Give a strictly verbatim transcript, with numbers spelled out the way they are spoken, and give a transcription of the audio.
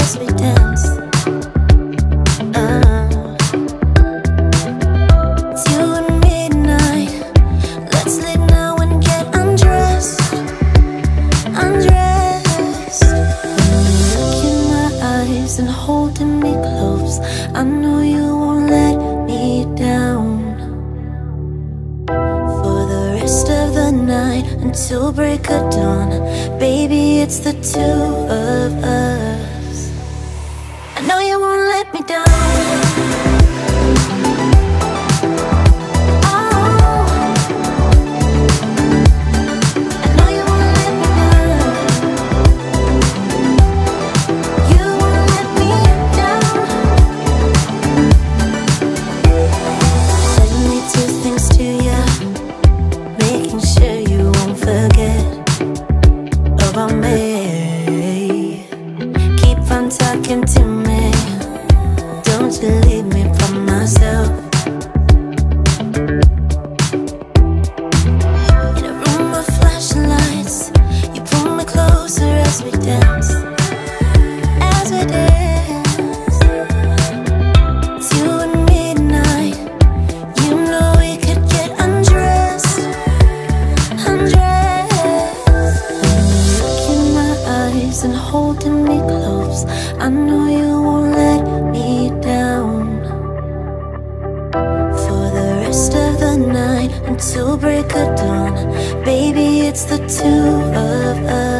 as we dance. Uh, it's you and midnight. Let's leave now and get undressed. Undressed. When you look in my eyes and holding me close, I know you won't let me down. For the rest of the night until break of dawn, baby, it's the two of us. I know you won't let me down. Until break of dawn, baby, it's the two of us.